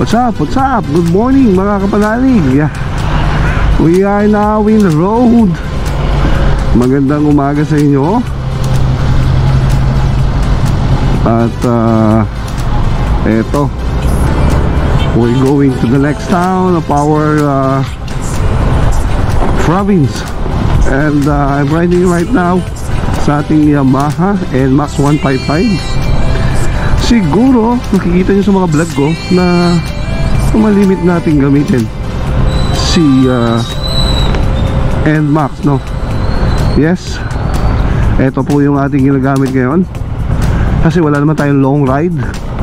What's up? What's up? Good morning mga kapanalig. We are now in the road. Magandang umaga sa inyo. At eto, we're going to the next town of our province. And I'm riding right now sa ating Yamaha NMAX 155. Siguro nakikita nyo sa mga vlog ko na malimit natin gamitin si NMAX, no? Yes, eto po yung ating ginagamit ngayon kasi wala naman tayong long ride,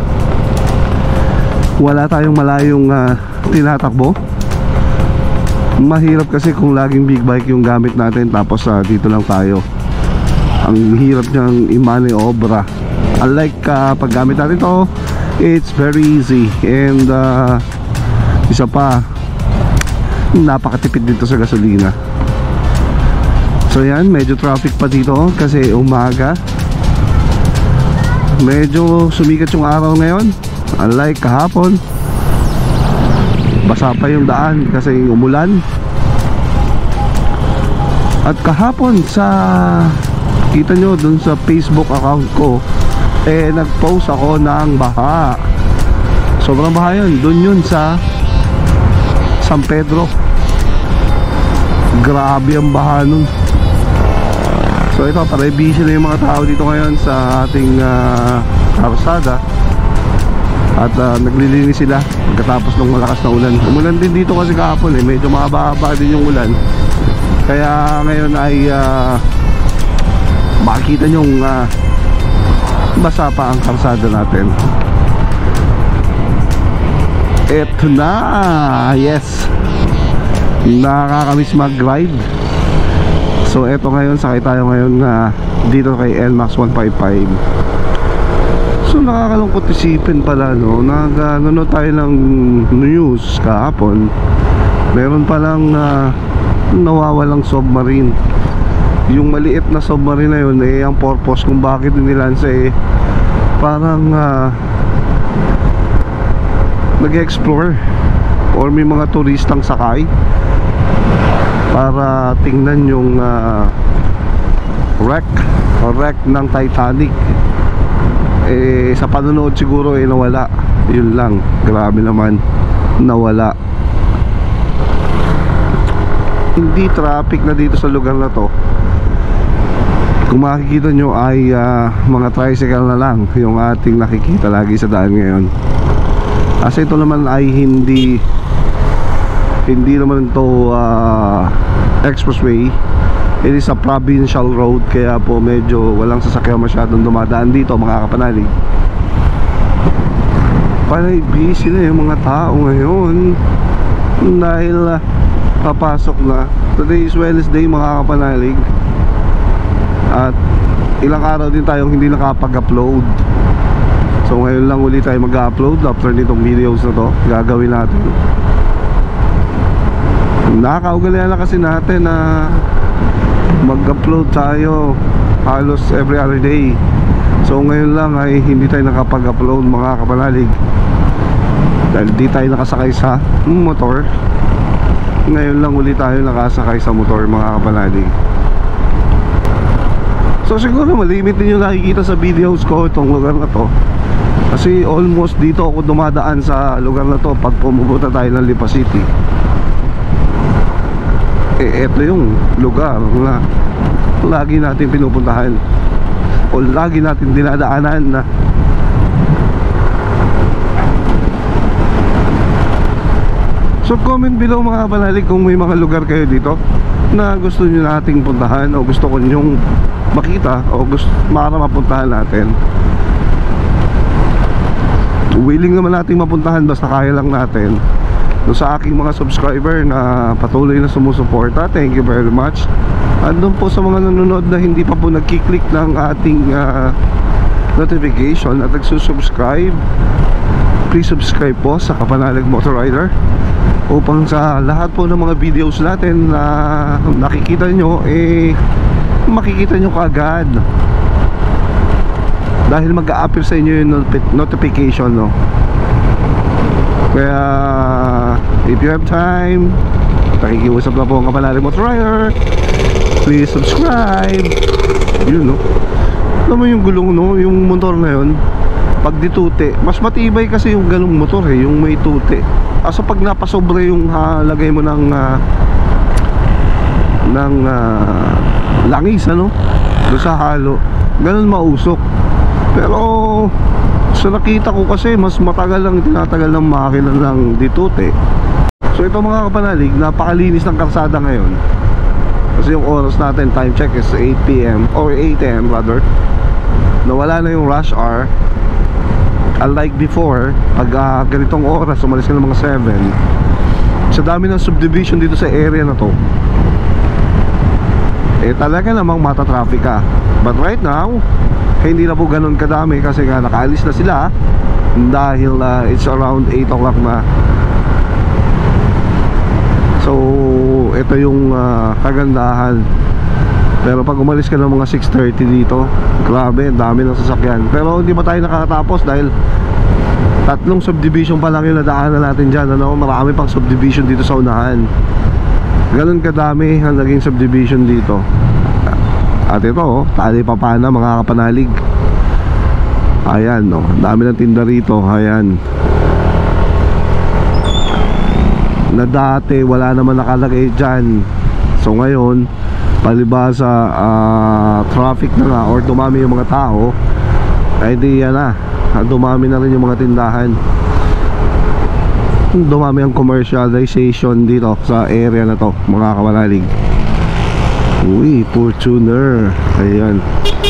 wala tayong malayong tinatakbo. Mahirap kasi kung laging big bike yung gamit natin tapos dito lang tayo. Ang hirap niyang i-maniobra. Unlike pag gamit natin to, it's very easy. And isa pa, napakatipid dito sa gasolina. So yan, medyo traffic pa dito kasi umaga. Medyo sumikat yung araw ngayon. Unlike kahapon, basa pa yung daan kasi umulan. At kahapon kita nyo dun sa Facebook account ko, nag-post ako ng baha. Sobrang baha yun. Dun yun sa San Pedro. Grabe ang baha nun. So ito, parang busy na yung mga tao dito ngayon sa ating karsada. At naglilinis sila pagkatapos ng malakas na ulan. Umulan din dito kasi kahapon medyo mahaba-haba din yung ulan. Kaya ngayon ay makikita nyong basa pa ang karsada natin. Eto na, yes, nakakamiss mag-ride. So eto ngayon, sakay tayo ngayon dito kay NMAX 155. So nakakalungkot isipin pala, no, nanonood tayo ng news kahapon, meron palang nawawalang submarine. Yung maliit na submarine na yun, ang purpose kung bakit nilansa parang nag-explore or may mga turistang sakay para tingnan yung wreck ng Titanic. Sa panonood siguro nawala. Yun lang, grabe naman, nawala. Hindi traffic na dito sa lugar na to. Kung makikita nyo ay mga tricycle na lang yung ating nakikita lagi sa daan ngayon. Kasi ito naman ay hindi naman ito expressway. It is a provincial road, kaya po medyo walang sasakyan masyadong dumadaan dito mga kapanalig. Panay busy na yung mga tao ngayon dahil papasok na. Today is Wednesday mga kapanalig. At ilang araw din tayong hindi nakapag-upload. So ngayon lang ulit tayo mag-upload after nitong videos na to. Gagawin natin. Nakakaugalian na kasi natin na mag-upload tayo halos every other day. So ngayon lang ay hindi tayo nakapag-upload mga kapanalig dahil di tayo nakasakay sa motor. Ngayon lang ulit tayo nakasakay sa motor mga kapanalig. So siguro malimit din yung nakikita sa videos ko itong lugar na to. Kasi almost dito ako dumadaan sa lugar na to pag pumupunta tayo ng Lipa City. Eto yung lugar na lagi natin pinupuntahan o lagi natin dinadaanan na. So comment below mga kapanalig kung may mga lugar kayo dito na gusto nyo nating puntahan o gusto ko nyong makita o gusto para mapuntahan natin. Willing naman nating mapuntahan basta kaya lang natin. So sa aking mga subscriber na patuloy na sumusuporta, thank you very much. At doon po sa mga nanonood na hindi pa po nagkiklik ng ating notification at nagsusubscribe, please subscribe po sa Kapanalig Motor Rider upang sa lahat po ng mga videos natin na nakikita nyo makikita nyo kaagad dahil mag-a-appear sa inyo yung notification, no? Kaya if you have time, nakikiusap na po ang Kapanalig Motor Rider, please subscribe. Yun, no? Alam mo yung gulong, no? Yung motor na yun, pag ditute, mas matibay kasi yung ganung motor eh, yung may tute. Asa pag napasobre yung lagay mo ng langis, ano? Doon sa halo, ganun mausok. Pero sa nakita ko kasi, mas matagal lang tinatagal ng makina ng ditute. So ito mga Kapanalig, napakalinis ng kalsada ngayon. Kasi yung oras natin, time check is 8 PM or 8 AM rather. Nawala na yung rush hour. Unlike before, pag ganitong oras, umalis ka ng mga 7. Sa dami ng subdivision dito sa area na to, eh talaga namang mata-traffic ka. But right now, hindi na po ganun kadami kasi nga nakaalis na sila. Dahil it's around 8 o'clock na. So ito yung kagandahan. Pero pag umalis ka ng mga 6:30 dito, grabe, dami ng sasakyan. Pero hindi pa tayo nakakatapos dahil 3 subdivision pa lang yung nadaanan natin dyan, ano? Marami pang subdivision dito sa unahan. Ganun kadami ang naging subdivision dito. At ito, oh, Tali Papana mga Kapanalig. Ayan, no, dami ng tinda rito. Ayan, na dati wala naman nakalagay dyan. So ngayon, palibasa traffic na nga or dumami yung mga tao, ay di yan na, dumami na rin yung mga tindahan. Dumami ang commercialization dito sa area na to mga Kapanalig. Uy, Fortuner. Ayan,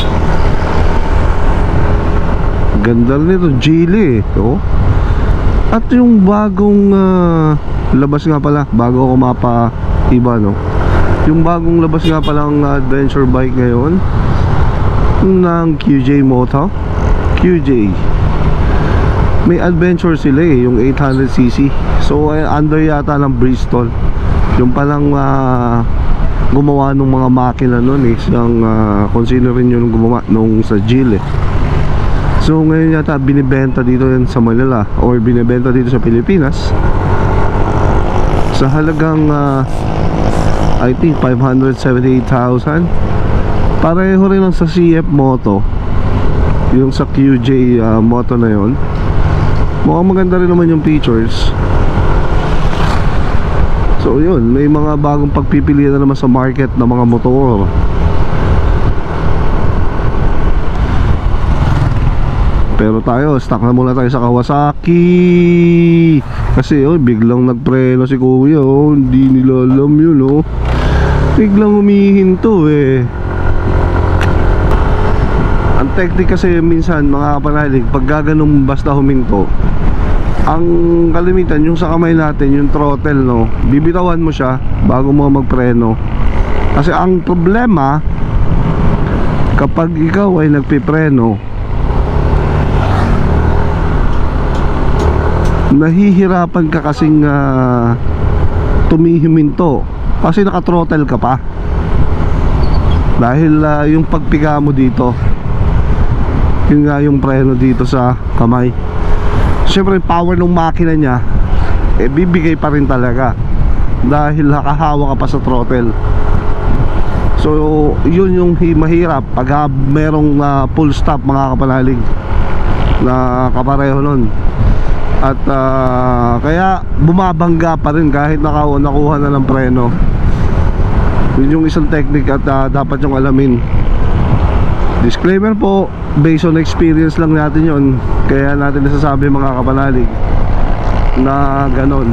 ganda rin ito, Geely, oh. At yung bagong labas nga pala, bago ako mapa-iba, no? Yung bagong labas nga pala ng adventure bike ngayon ng QJ Moto. QJ, may adventure sila eh, yung 800cc. So under yata ng Bristol. Yung palang gumawa ng mga makina nun eh, yung kung sino rin yung gumawa nung sa Geely. So ngayon yata binibenta dito yan sa Manila or binibenta dito sa Pilipinas sa halagang I think 578,000. Pareho rin lang sa CF Moto, yung sa QJ Moto na yon. Mukhang maganda rin naman yung features. So yun, may mga bagong pagpipilian na naman sa market ng mga motor. Pero tayo, stuck na muna tayo sa Kawasaki. Kasi biglang nagpreno si kuya, hindi nila alam yun, biglang humihinto eh. Ang technique kasi minsan mga Kapanalig, pag gaganong basta huminto, ang kalimitan yung sa kamay natin, yung throttle, no, bibitawan mo siya bago mo magpreno. Kasi ang problema, kapag ikaw ay nagpipreno, nahihirapan ka kasing tumihiminto kasi naka-throttle ka pa. Dahil yung pagpiga mo dito, yun nga yung preno dito sa kamay. Siyempre power ng makina niya bibigay pa rin talaga dahil nakahawa ka pa sa throttle. So yun yung mahirap pag merong full stop mga Kapanalig na kapareho nun. At kaya bumabangga pa rin kahit nakuha na ng preno. Yun yung isang technique at dapat yung alamin. Disclaimer po, based on experience lang natin yon. Kaya natin nasasabi mga Kapanalig na ganon.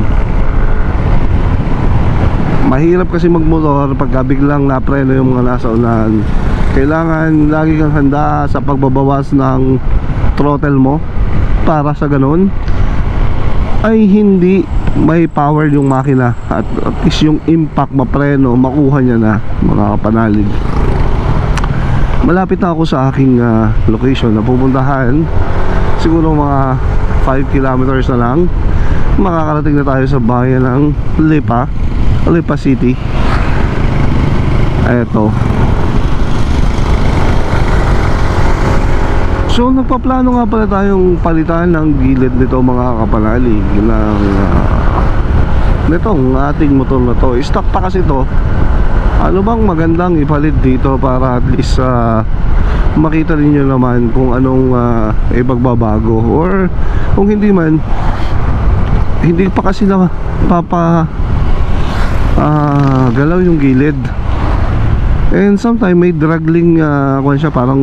Mahirap kasi magmotor pagka biglang napreno yung mga nasa unahan. Kailangan lagi kang handa sa pagbabawas ng throttle mo para sa ganon ay hindi may power yung makina at least yung impact mapreno makuha niya na mga Kapanalig. Malapit na ako sa aking location na pupuntahan. Siguro mga 5 kilometers na lang makakarating na tayo sa bayan ng Lipa City. Eto. So nagpaplano nga pala tayong palitan ng gilid nito mga kapanalig ng nitong ating motor na to. Stock pa kasi to. Ano bang magandang ipalit dito para at least makita niyo naman kung anong ipagbabago, or kung hindi man, hindi pa kasi na galaw yung gilid. And sometimes may dragging kung siya parang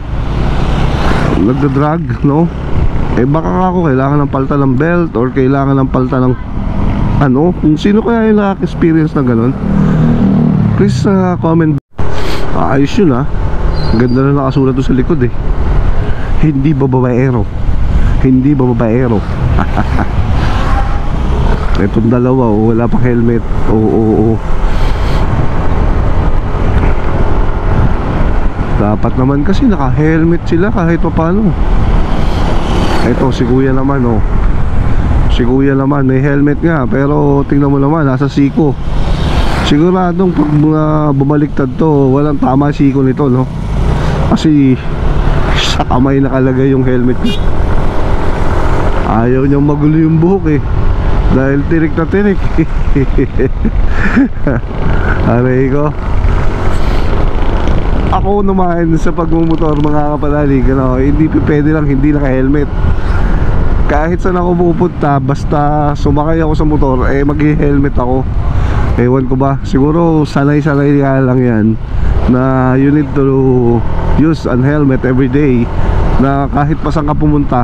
nagda-drag, no? Baka ako kailangan ng palta ng belt or kailangan ng palta ng ano, kung sino kaya yung nakaka-experience na ganun, please comment. Ayos yun ganda na nakasulat doon sa likod hindi babaero, hindi babaero. Itong dalawa wala pa helmet. Oo. Dapat naman kasi naka-helmet sila kahit pa paano. Ito si kuya naman si kuya naman may helmet nga, pero tingnan mo naman nasa siko. Siguradong pag bumaliktad to, walang tama siko nito, no? Kasi sa kamay nakalagay yung helmet niya. Ayaw niyang magulo yung buhok dahil tirik na tirik. Aray ko. Ako naman sa pagmumotor mga kapanalig, hindi pwede lang hindi naka-helmet. Kahit saan ako pupunta, basta sumakay ako sa motor, mag-helmet ako. Ewan ko ba, siguro sanay-sanay lang yan na you need to use an helmet every day, na kahit pa saan ka pumunta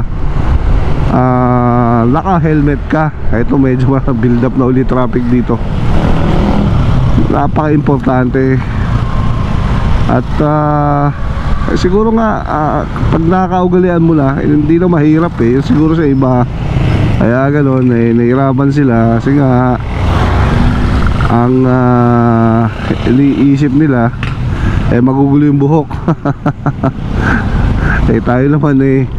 naka-helmet ka. Ito medyo build up na ulit traffic dito. Napaka-importante. At siguro nga pag nakakaugalian mo na, hindi na mahirap siguro sa iba kaya gano'n nahihirapan sila kasi nga ang iniisip nila magugulo yung buhok. Tayo naman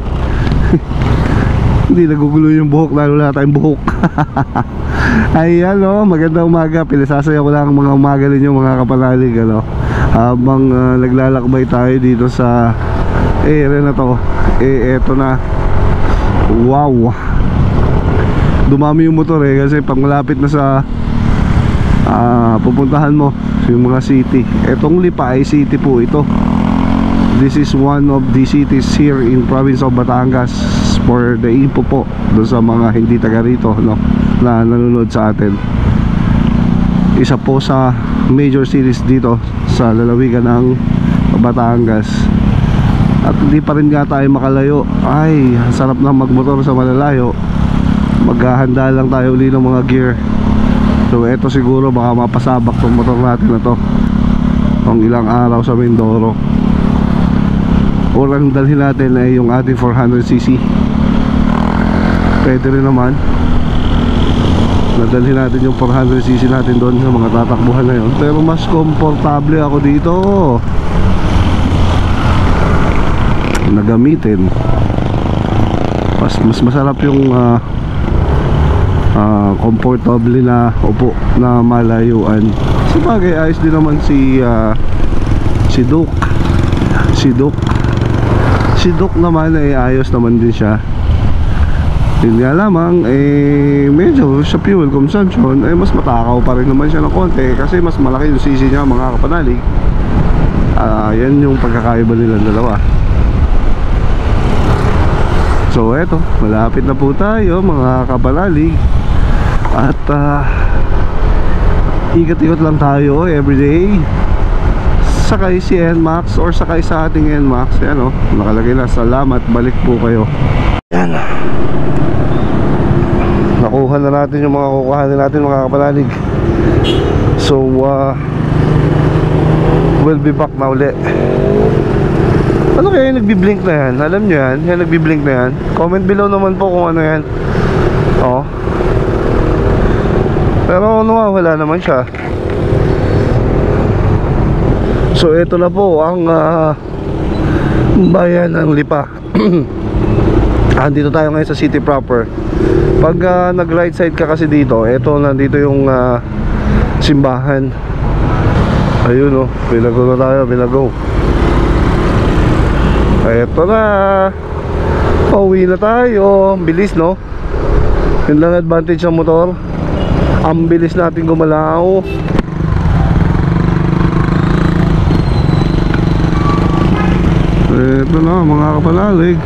hindi nagugulo yung buhok, lalo na tayong buhok. Ayan magandang umaga. Pilasasaya ko lang mga umaga ninyo mga kapanalig habang naglalakbay tayo dito sa area na to. Eto na, wow, dumami yung motor kasi pag malapit na sa pupuntahan mo yung mga city. Etong Lipa ay city po ito. This is one of the cities here in province of Batangas, for the info po doon sa mga hindi taga rito na nanonood sa atin. Isa po sa major cities dito sa lalawigan ng Batangas. At hindi pa rin nga tayo makalayo. Ay, sarap na magmotor sa malalayo. Maghahanda lang tayo uli ng mga gear. So eto siguro baka mapasabak tong motor natin na to ang ilang araw sa Mindoro. Or ang dalhin natin ay yung ating 400cc. Pwede rin naman nadalhin natin yung 400cc natin doon sa mga tatakbuhan na yun. Pero mas komportable ako dito na gamitin. Mas masarap yung comfortable na upo na malayuan. Sabagay ayos din naman si Duke. Si Duke naman ayos naman din siya. Yun nga lamang medyo sa fuel consumption mas matakaw pa rin naman siya ng konti kasi mas malaki yung cc niya mga kapanalig. Yan yung pagkakaiba nilang dalawa. So eto, malapit na po tayo mga kapanalig. At ikot-ikot lang tayo everyday. Sakay si NMAX or sakay sa ating NMAX. Yan nakalagay na, salamat, balik po kayo. Yan, nakuha na natin yung mga kukuhanin natin mga kapanalig. So we'll be back na uli. Ano kaya yung nagbi-blink na yan? Alam nyo yan? Yan nagbi-blink na yan? Comment below naman po kung ano yan. Pero wala naman siya. So ito na po ang bayan ng Lipa. Andito tayo ngayon sa city proper. Pag nag right side ka kasi dito, nandito yung simbahan. Ayun Binago na tayo, Binago. Eto na. Pauwi na tayo. Bilis, no? Yun lang advantage ng motor. Ang bilis natin gumalaw. Eto na mga kapalalig.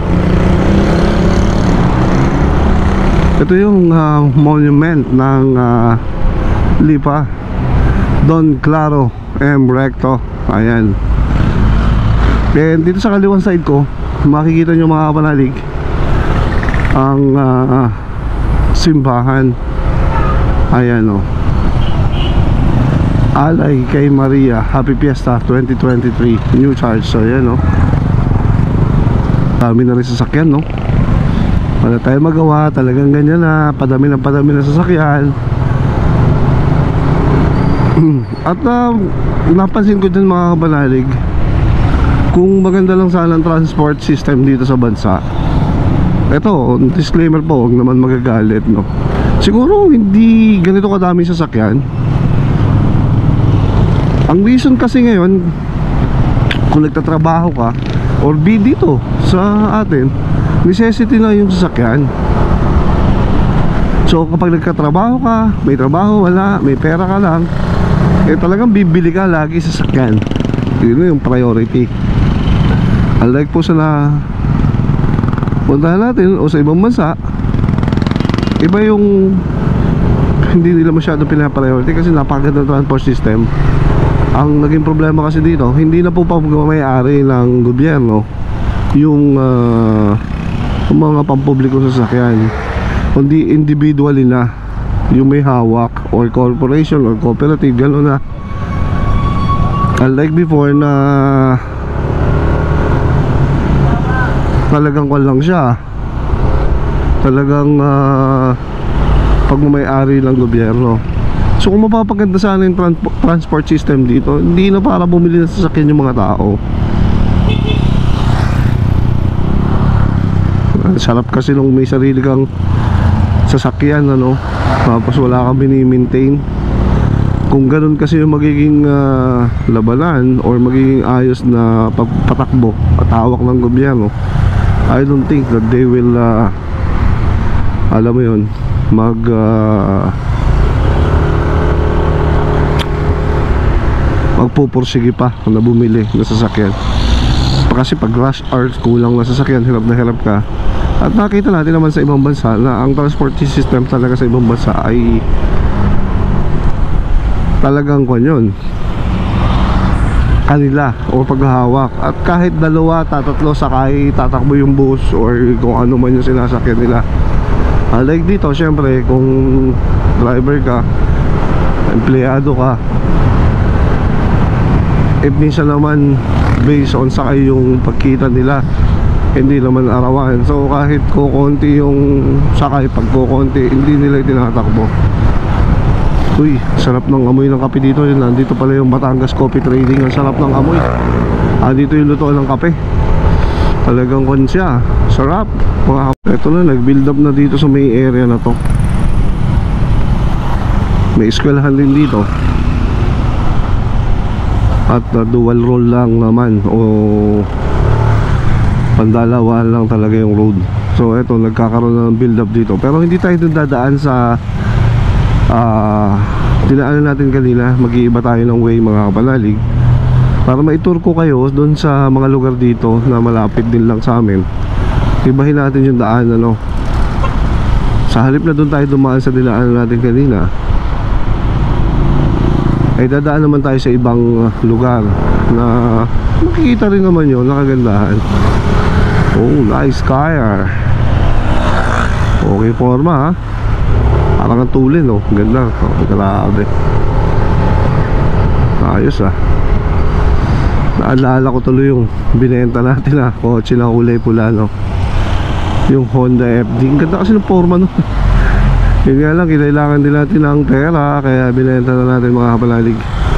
Ito yung monument ng Lipa Don Claro M. Recto. Ayan. And dito sa kaliwang side ko, makikita nyo mga kapanalig ang simbahan. Ayan o. Alay kay Maria, Happy Fiesta 2023 New Charge. So ayan o. Dami na rin sasakyan, no? Wala tayo magawa, talagang ganyan na. Padami na sasakyan. At napansin ko din mga kabanalig, kung maganda lang sana ang transport system dito sa bansa. Ito, disclaimer po, huwag naman magagalit, no? Siguro hindi ganito kadami sasakyan. Ang reason kasi ngayon, kung nagtatrabaho ka or be dito sa atin, necessity na yung sasakyan. So kapag nagkatrabaho ka, may trabaho, wala, may pera ka lang, eh talagang bibili ka lagi sa sasakyan. Yun yung priority. Unlike po sa puntahan natin o sa ibang bansa, iba yung hindi nila masyado pinapriority kasi napakaganda ng transport system. Ang naging problema kasi dito, hindi na po pag-may-ari ng gobyerno yung mga pampubliko sasakyan, kundi individually na yung may hawak, or corporation or cooperative, gano'n na. Unlike before na talagang kwan lang siya, talagang pagmamay-ari ng gobyerno. So kung mapapaganda sana yung transport system dito, hindi na para bumili ng sasakyan yung mga tao. Sarap kasi nung may sarili kang sasakyan, ano, tapos wala kang bini-maintain. Kung ganun kasi yung magiging labanan or magiging ayos na pagpatakbo at hawak ng gobyerno, I don't think that they will alam mo yun, magpupursige pa na bumili ng sasakyan. Kasi pag rush hours, kulang na sasakyan, hirap na hirap ka. At nakita natin naman sa ibang bansa na ang transport system talaga sa ibang bansa ay talagang kwan yun, kanila o paghahawak. At kahit dalawa, tatlo sakay, tatakbo yung bus or kung ano man yung sinasakyan nila. Like dito, syempre kung driver ka, empleyado ka, minsan naman based on sakay yung pagkita nila, hindi naman arawan. So kahit kukonti yung sakay, pag kukonti, hindi nila tinatakbo. Uy, sarap ng amoy ng kape dito. Yun, nandito pala yung Batangas Coffee Trading. Ang sarap ng amoy. Dito yung luto ng kape. Talagang konsya, sarap. Ito na, nag-build up na dito sa may area na to. May eskwelahan din dito. At dual roll lang naman, o pandalawa lang talaga yung road. So eto, nagkakaroon ng build up dito. Pero hindi tayo dun dadaan sa dinaanan natin kanina. Mag-iiba tayo ng way mga kapanalig, para maitur ko kayo dun sa mga lugar dito na malapit din lang sa amin. Ibahin natin yung daan, ano. Sa halip na dun tayo dumaan sa dinaanan natin kanina, ay dadaan naman tayo sa ibang lugar na makikita rin naman yun, nakagandahan. Oh, nice car. Okay forma, ha. Parang ang tulin, oh. Ganda. Oh, grabe. Ayos, ah. Naalala ko tuloy yung binenta natin, ah. Kotse na kulay pula, no. Yung Honda FD. Ang ganda kasi ng forma, no. Yun nga lang, kailangan din natin ng pera, kaya binenta na natin mga kapanalig.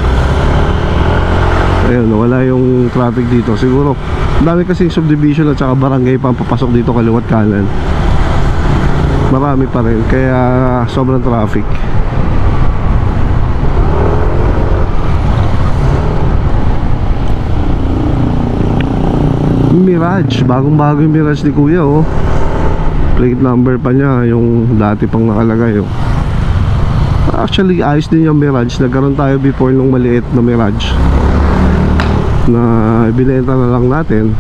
Ayun, wala yung traffic dito. Siguro, dami kasing subdivision at saka barangay pa ang papasok dito kaliwat kanan. Marami pa rin, kaya sobrang traffic. Mirage, bagong bago yung Mirage ni kuya oh. Plate number pa niya yung dati pang nakalagay oh. Actually ayos din yung Mirage. Nagkaroon tayo before nung maliit na Mirage na binenta na lang natin.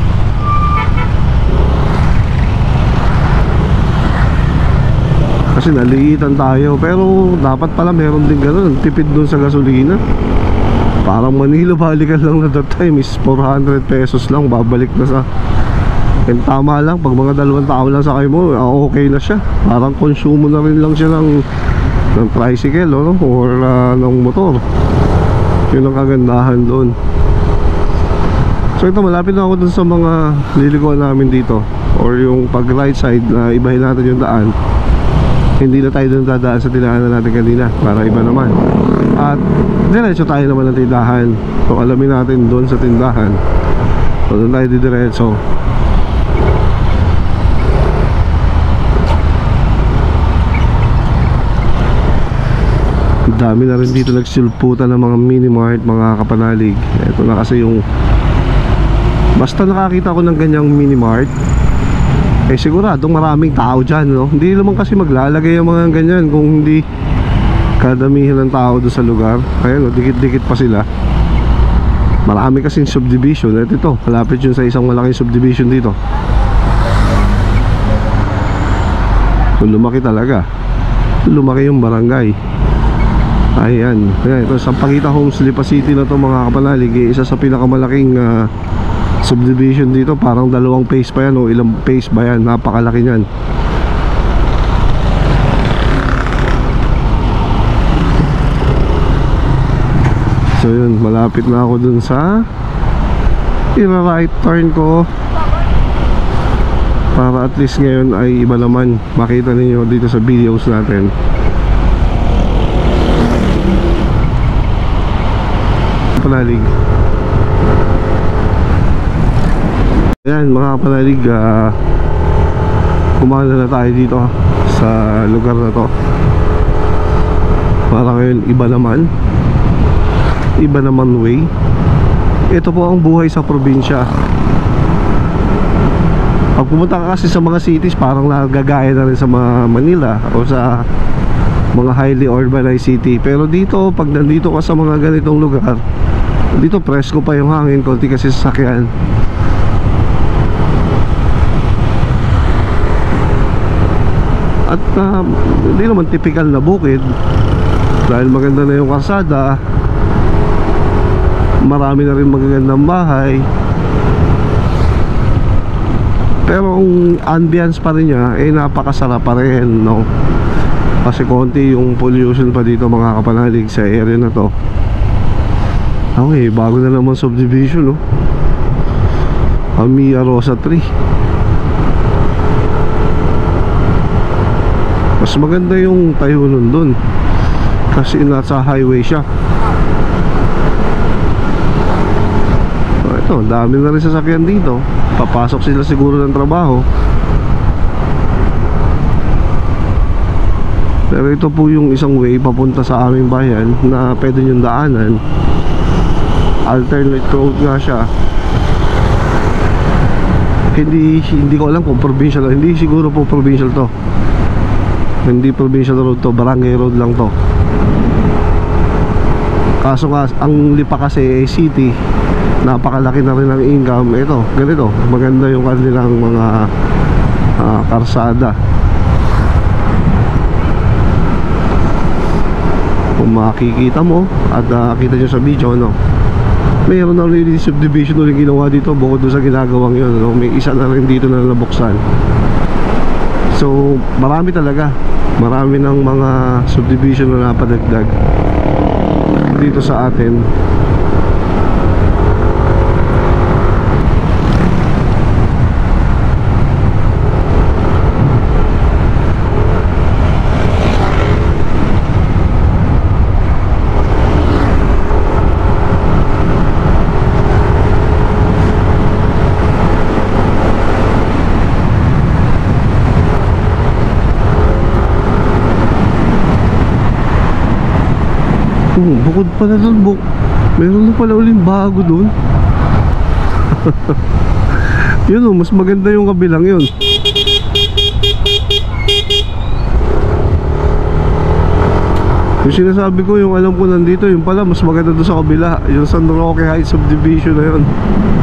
Kasi naliitan tayo. Pero dapat pala meron din ganun, tipid dun sa gasolina. Parang Manila balikan lang na that time is 400 pesos lang, babalik na sa and tama lang, pag mga 2 tao lang sakay mo, okay na siya. Parang konsumo na rin lang siya ng tricycle no? Or ng motor. Yun ang kagandahan doon. So ito, malapit na ako dun sa mga liliguan namin dito, or yung pag right side na ibahin natin yung daan. Hindi na tayo dun dadaan sa tinaanan natin kanina, para iba naman. At diretso tayo naman ng tindahan. So alamin natin doon sa tindahan. So doon tayo diretso. Dami na rin dito nagsilputan ng mga mini mart, mga kapanalig. Ito na kasi yung, basta nakakita ko ng ganyang mini mart, eh siguradong maraming tao dyan no? Hindi naman kasi maglalagay yung mga ganyan kung hindi kadamihan ng tao doon sa lugar. Ayan, dikit-dikit pa sila. Marami kasing subdivision. At ito, malapit yun sa isang malaking subdivision dito. So lumaki talaga. Lumaki yung barangay. Ayan, ayan, ito Sampaguita Homes, Lipa City na to mga kapanalig. Isa sa pinakamalaking subdivision dito. Parang 2 phase pa yan o ilang phase ba yan. Napakalaki nyan. So yun, malapit na ako dun sa ira-right turn ko, para at least ngayon ay iba naman makita ninyo dito sa videos natin. Panalig. Ayan mga panalig, kumana na tayo dito sa lugar na to. Para ngayon iba naman way. Ito po ang buhay sa probinsya. Pag pumunta ka kasi sa mga cities, parang nagagaya na rin sa mga Manila o sa mga highly urbanized city. Pero dito, pag nandito ka sa mga ganitong lugar, dito presko pa yung hangin, konti kasi sasakyan. At hindi naman typical na bukid, dahil maganda na yung kalsada. Marami na rin magagandang bahay. Pero ang ambience pa rin niya eh napakasarap pa rin no? Kasi konti yung pollution pa dito mga kapanalig sa area na to. Okay, bago na naman subdivision no? Amia Rosa 3. Mas maganda yung tayo nun dun, kasi nasa highway siya. Ito, dami na rin sasakyan dito. Papasok sila siguro ng trabaho. Pero ito po yung isang way papunta sa aming bayan na pwede nyo daanan. Alternate road nga siya. Hindi ko alam kung provincial. Hindi siguro po provincial to. Hindi provincial road to, barangay road lang to. Kaso nga, ang Lipa kasi ay city. Napakalaki na rin ang income. Ito, ganito, maganda yung kanilang mga karsada. Kung makikita mo at kita nyo sa video no, mayroon na rin subdivision ulit ginawa dito bukod doon sa ginagawang yun no? May isa na rin dito na nabuksan. So marami talaga, marami ng mga subdivision na napadagdag dito sa atin. Bukod pala doon, meron na pala uling bago doon. Yun oh, mas maganda yung kabilang yun. Yung sinasabi ko, yung alam ko nandito, yung pala mas maganda doon sa kabila, yung San Roque Heights Subdivision na yun.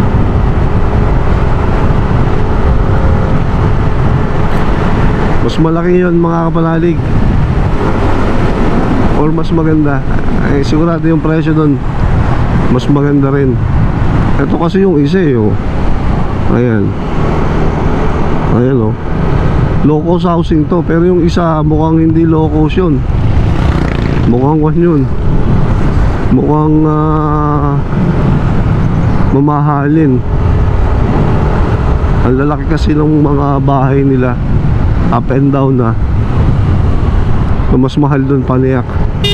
Mas malaki yun mga kapanalig, or mas maganda. Ay sigurado yung presyo doon mas maganda rin. Ito kasi yung isa eh oh. Ayan. Ayan oh. Low cost housing to. Pero yung isa mukhang hindi low cost yun. Mukhang kwan yun. Mukhang mamahalin. Ang lalaki kasi ng mga bahay nila, up and down na. So, mas mahal dun paniyak.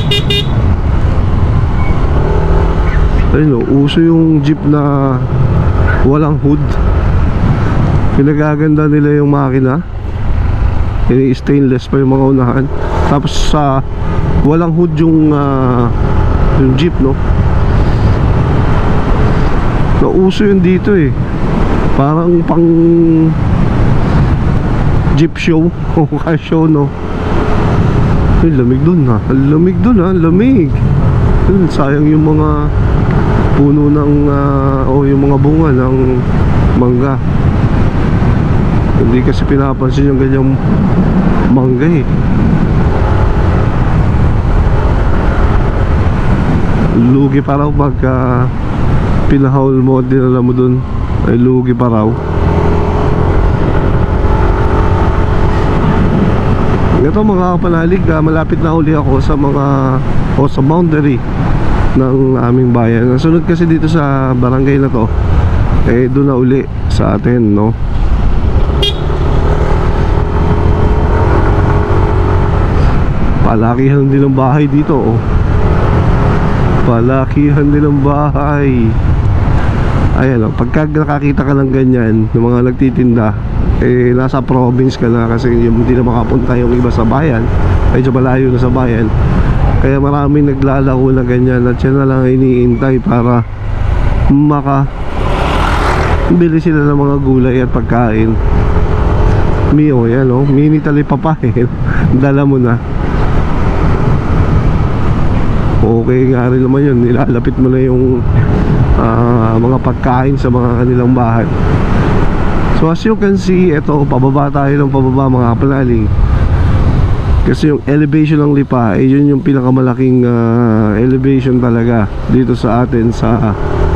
Ayun o, uso yung jeep na walang hood. Pinagaganda nila yung makina. Stainless pa yung mga unahan. Tapos sa walang hood yung jeep, no? Nauso yun dito eh. Parang pang jeep show o car show, no? Ay, lamig dun ha. Lamig dun ha, lamig. Sayang yung mga puno ng o yung mga bunga ng mangga. Hindi kasi pinapansin yung ganyang mangga eh. Lugi pa raw pagka pinahawal mo at dinala mo dun, ay lugi pa raw. Ito mga kapanalig, malapit na uli ako sa mga sa boundary ng aming bayan. Nasunod kasi dito sa barangay na to, eh doon na uli sa atin, no? Palakihan din ng bahay dito, oh. Palakihan din ng bahay. Ayan, oh, pagka nakakita ka ng ganyan ng mga nagtitinda, eh nasa province ka na kasi hindi na makapunta yung iba sa bayan, medyo malayo na sa bayan. Kaya maraming naglalako na ganyan at yan na lang iniintay para bili sila ng mga gulay at pagkain. Mio, yan o, mini talipapa dala mo na. Okay nga rin naman yun, nilalapit mo na yung mga pagkain sa mga kanilang bahay. So as you can see, ito, pababa tayo ng pababa mga kapanalig. Kasi yung elevation ng Lipa, eh, yun yung pinakamalaking elevation talaga dito sa atin sa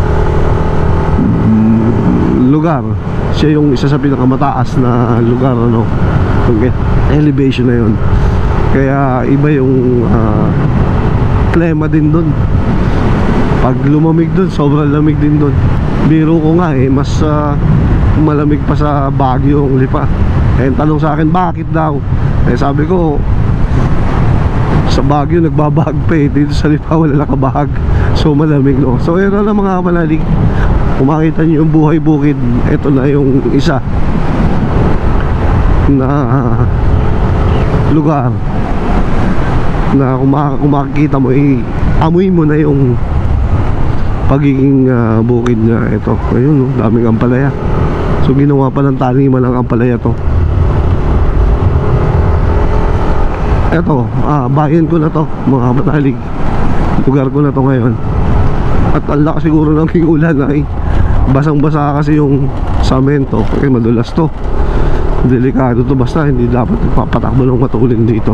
lugar. Siya yung isa sa pinakamataas na lugar, ano, okay, elevation na yun. Kaya iba yung klima din dun. Pag lumamig dun, sobrang lamig din dun. Biro ko nga eh, mas malamig pa sa Baguio ang Lipa. Eh tanong sa akin, bakit daw? Eh sabi ko, sa Baguio nagbabahag pa eh, dito sa Lipa wala nakabahag, so malamig, no? So ito na mga kapanalig, kung makita nyo yung buhay bukid, ito na yung isa na lugar na kung makikita mo, amoy mo na yung pagiging bukid niya. Ito, ayun, no? Daming ampalaya. So ginawa pa ng taniman ng ampalaya to. Eto, bayan ko na to mga kapanalig. Lugar ko na to ngayon. At ang lakas siguro ng ulan ay basang-basa kasi yung samento. Okay, madulas to. Delikado to, basta hindi dapat papatakbo ng matulin dito.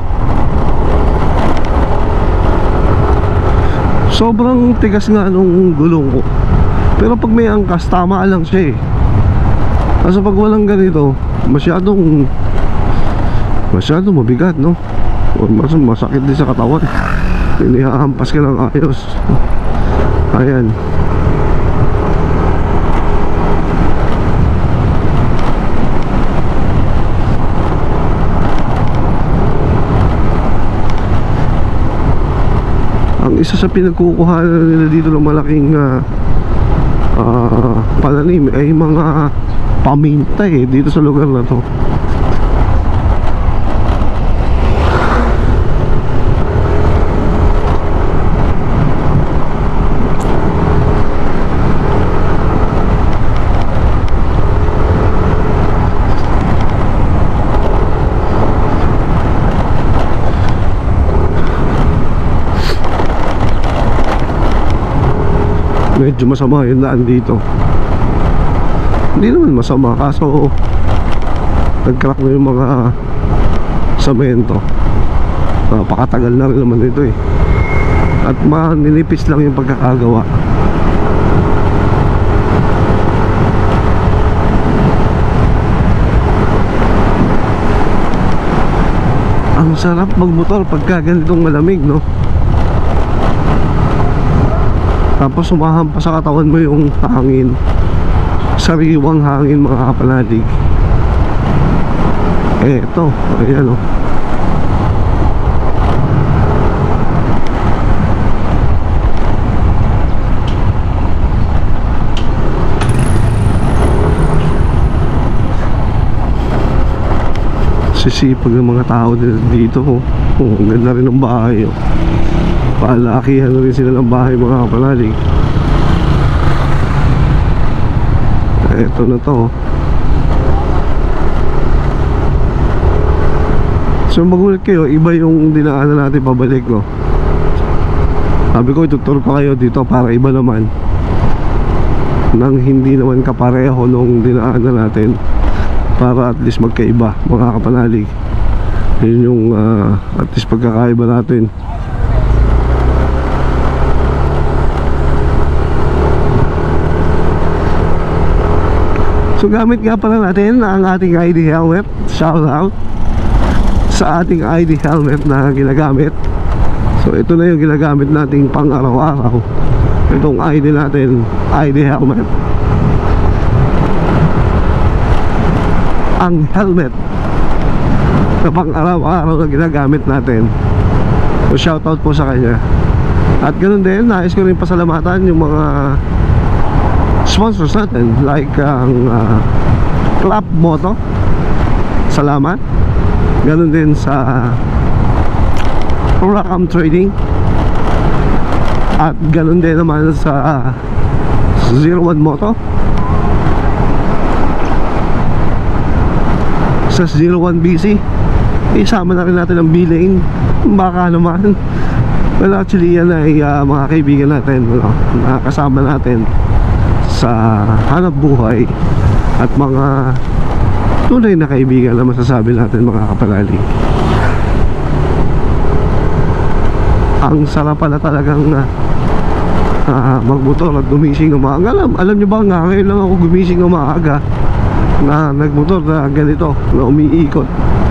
Sobrang tigas nga nung gulong ko. Pero pag may angkas, tama lang siya eh. Kasi pag walang ganito, masyadong mabigat, no? Masakit din sa katawan. Inihahampas ka ng ayos. Ayan. Ang isa sa pinagkukuhanan nila dito ng malaking pananim ay mga paminta eh, dito sa lugar na to. medyo masama yung daan dito. Hindi naman masama, kaso nag-crack na yung mga semento. Napakatagal na rin naman ito eh. At maninipis lang yung pagkakagawa. Ang sarap magmotor pagka ganitong malamig, no? Tapos sumahampas sa katawan mo yung hangin, sariwang hangin, mga kapanalig. Eto, ayan o. Sisipag ng mga tao dito oh. Ang ganda rin ng bahay oh. Palakihan na rin sila ng bahay, mga kapanalig. Eto na to. So magulat kayo, iba yung dinaanan natin pabalik, no? Sabi ko ituturo ko kayo dito para iba naman, nang hindi naman kapareho nung dinaanan natin, para at least magkaiba, mga kapanalig. Yun yung at least pagkakaiba natin. So gamit nga pala natin ang ating ID helmet. Shout out sa ating ID helmet na ginagamit. So ito na yung ginagamit nating pang araw-araw. Itong ID natin, ID helmet. Ang helmet na pang araw-araw na ginagamit natin. So shout out po sa kanya. At ganoon din, nais ko rin pasalamatan yung mga sponsors natin, like ang Club Moto. Salamat. Ganun din sa Rakam Trading. At ganun din naman sa 01 Moto. Sa 01 BC. Isama na rin natin ang B-Lane. Baka naman. Well, actually yan ay mga kaibigan natin, nakasama natin sa hanap buhay at mga tunay na kaibigan na masasabi natin, mga kapanalig. Ang sarap pala talagang magmotor at gumising ng maaga. Alam nyo ba nga, ngayon lang ako gumising ng maaga na nagmotor na ganito, na umiikot.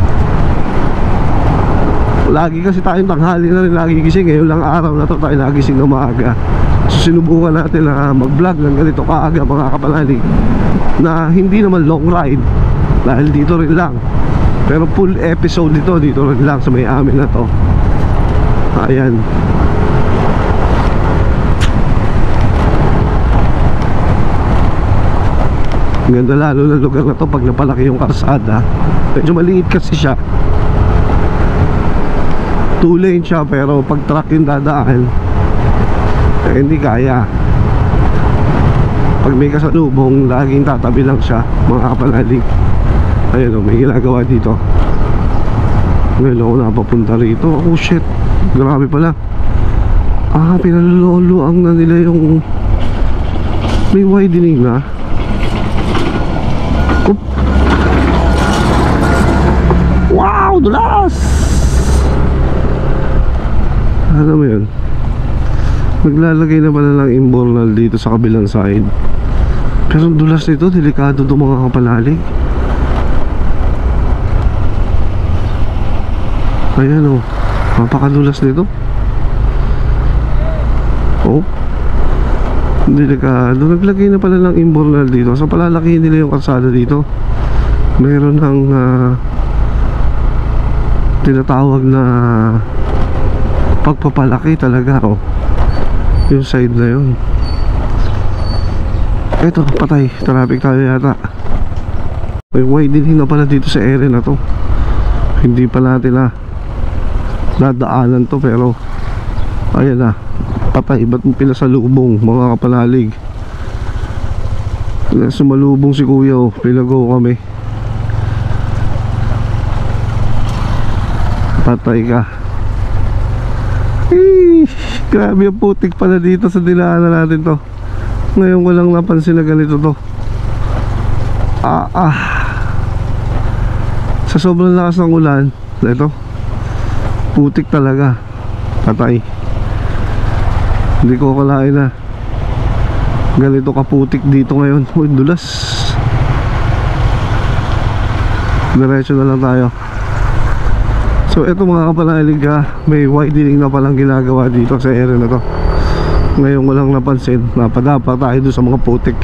Lagi kasi tayong tanghali na rin lagi gising. Ngayon lang araw na to tayo nagising ng maaga. So sinubukan natin na mag-vlog ng ganito kaaga, mga kapanalig, na hindi naman long ride dahil dito rin lang, pero full episode dito rin lang sa may amin na to. Ayan. Ang ganda lalo ng lugar na to pag napalaki yung karsada. Medyo maliit kasi siya, 2 lane siya, pero pag truck yung dadaan hindi kaya. Pag may kasalubong, laging tatabi lang siya, mga kapanalig. Ayun o, may ginagawa dito. Ngayon ako napapunta rito. Oh shit, grabe pala. Pinaluluang na nila yung may widening na. Oop. Wow, dulas! Ano mo yun? Naglalagay na pala ng imbornal dito sa kabilang side. Pero dulas nito, delikado itong mga kapanalig. Ayan o, napakadulas nito. Oh, delikado. Naglagay na pala ng imbornal dito. So palalakihin nila yung kalsada dito. Meron ng tinatawag na pagpapalaki talaga oh. Yung side na yun. Eto, patay. Traffic tayo yata. May widening na pala dito sa area na to. Hindi pa natin dadaanan to, pero ayan na, patay. Ba't mo pinasalubong, mga kapanalig? Sumalubong si kuya oh. Pinago kami. Patay ka. Grabe yung putik pala dito sa dinaanan natin to. Ngayon ko lang napansin na ganito to. Sa sobrang lakas ng ulan, ito, putik talaga. Patay. Hindi ko akalain na ganito kaputik dito ngayon. Uy, dulas. Diretso na lang tayo. So ito mga kapanalig, may widening na palang ginagawa dito sa area na to. Ngayon ko lang napansin, napadapa tayo doon sa mga putik.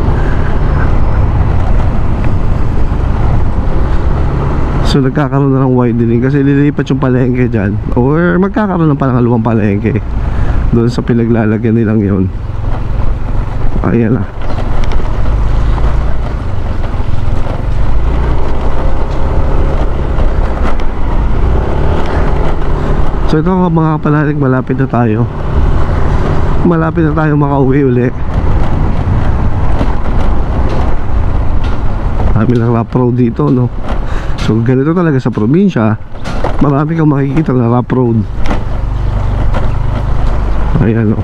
So nagkakaroon na ng widening kasi lilipat yung palengke dyan, or magkakaroon ng pangalawang palengke doon sa pinaglalagyan nilang yun. Ayan na. So ito mga kapanalig, malapit na tayo. Malapit na tayo makauwi uli. Marami lang rough road dito, no? So ganito talaga sa probinsya, marami kang makikita na rough road. Ayan, no?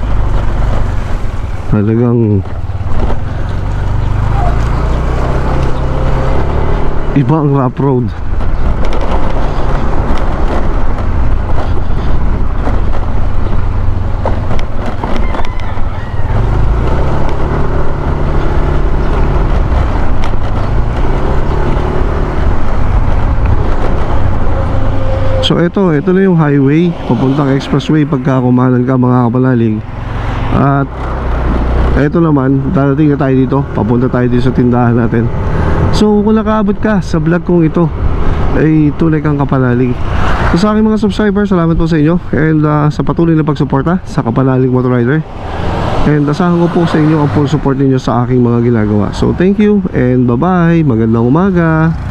Talagang iba ang rough road. So ito na yung highway papuntang expressway pagka kumanan ka mga kapanalig. At ito naman, darating na tayo dito, papunta tayo dito sa tindahan natin. So kung nakaabot ka sa vlog kong ito, ay tunay kang kapanalig. So sa aking mga subscribers, salamat po sa inyo. And sa patuloy na pagsuporta sa Kapanalig Motorrider. And asahan ko po sa inyo ang full support ninyo sa aking mga ginagawa. So thank you and bye bye, magandang umaga.